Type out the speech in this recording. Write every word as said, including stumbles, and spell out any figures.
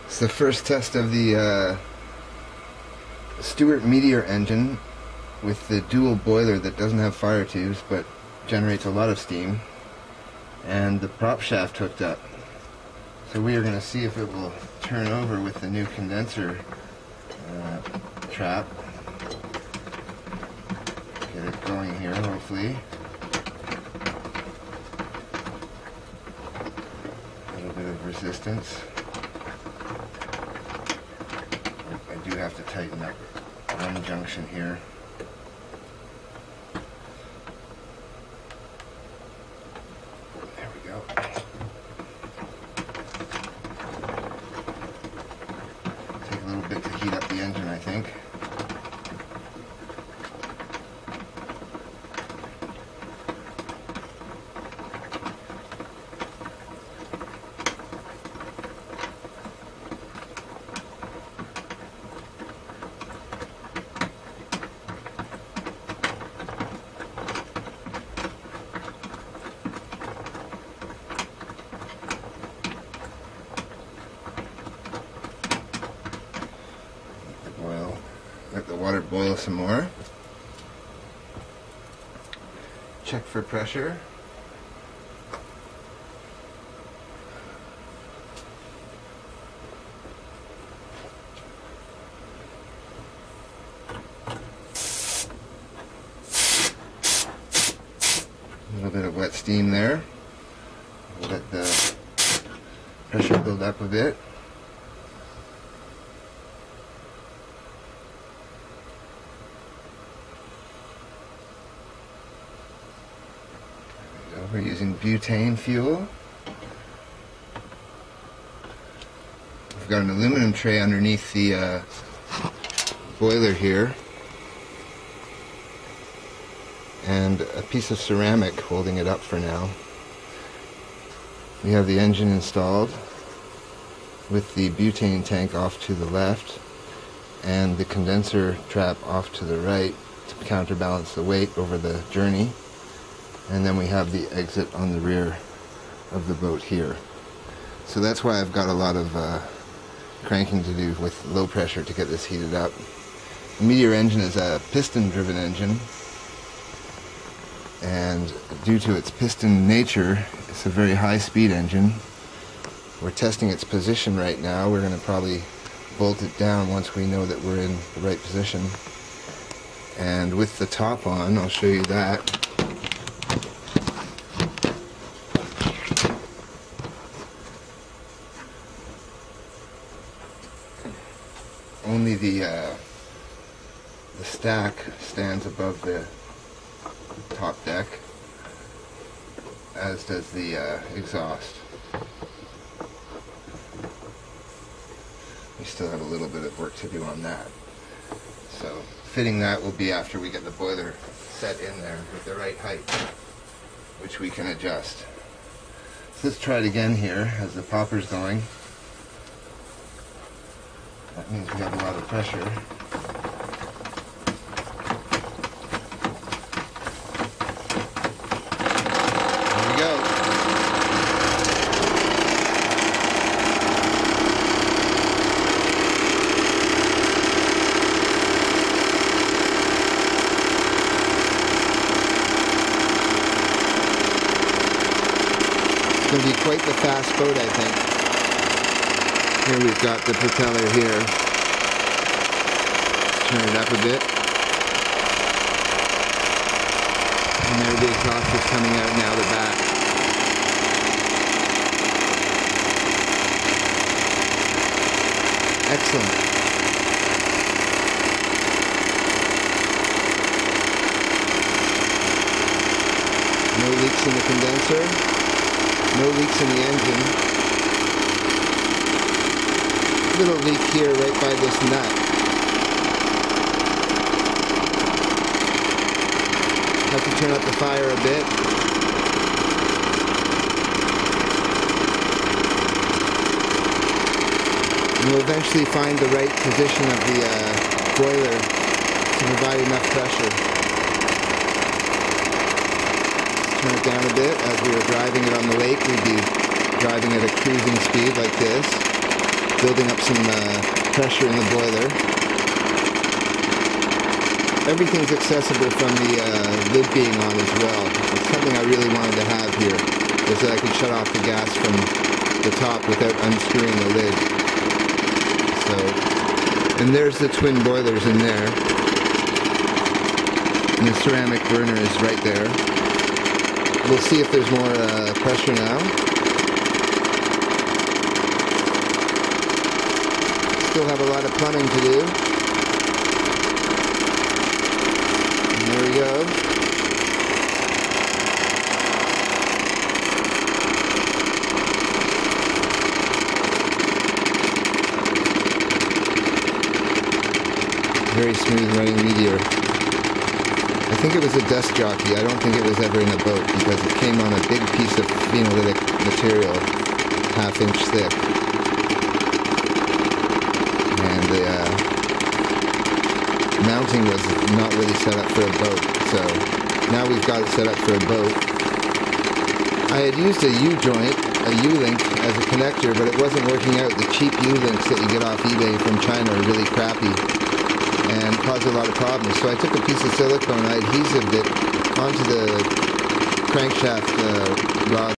It's the first test of the uh, Stuart Meteor engine with the dual boiler that doesn't have fire tubes but generates a lot of steam, and the prop shaft hooked up. So we are going to see if it will turn over with the new condenser uh, trap. Get it going here, hopefully. A little bit of resistance. I do have to tighten up one junction here. There we go. Take a little bit to heat up the engine, I think. Let the water boil some more. Check for pressure. A little bit of wet steam there. We'll let the pressure build up a bit. We're using butane fuel. We've got an aluminum tray underneath the uh, boiler here, and a piece of ceramic holding it up for now. We have the engine installed with the butane tank off to the left and the condenser trap off to the right to counterbalance the weight over the journey. And then we have the exit on the rear of the boat here. So that's why I've got a lot of uh, cranking to do with low pressure to get this heated up. The Meteor engine is a piston-driven engine, and due to its piston nature, it's a very high-speed engine. We're testing its position right now. We're going to probably bolt it down once we know that we're in the right position. And with the top on, I'll show you that. Only the uh, the stack stands above the top deck, as does the uh, exhaust. We still have a little bit of work to do on that. So fitting that will be after we get the boiler set in there with the right height, which we can adjust. So let's try it again here as the popper's going. That means we have a lot of pressure. There we go. It's going to be quite the fast boat, I think. Here we've got the propeller here. Turn it up a bit. And there the exhaust is coming out now the back. Excellent. No leaks in the condenser. No leaks in the engine. Little leak here right by this nut. Have to turn up the fire a bit. And we'll eventually find the right position of the uh, boiler to provide enough pressure. Let's turn it down a bit. As we were driving it on the lake, we'd be driving at a cruising speed like this. building up some uh, pressure in the boiler. Everything's accessible from the uh, lid being on as well. It's something I really wanted to have here, is that I could shut off the gas from the top without unscrewing the lid. So, and there's the twin boilers in there. And the ceramic burner is right there. We'll see if there's more uh, pressure now. Still have a lot of plumbing to do. And there we go. Very smooth running Meteor. I think it was a dust jockey. I don't think it was ever in a boat because it came on a big piece of phenolitic material, half inch thick. And the uh, mounting was not really set up for a boat. So now we've got it set up for a boat. I had used a U-joint, a U-link as a connector, but it wasn't working out. The cheap U-links that you get off eBay from China are really crappy and caused a lot of problems. So I took a piece of silicone, I adhesived it onto the crankshaft uh, rod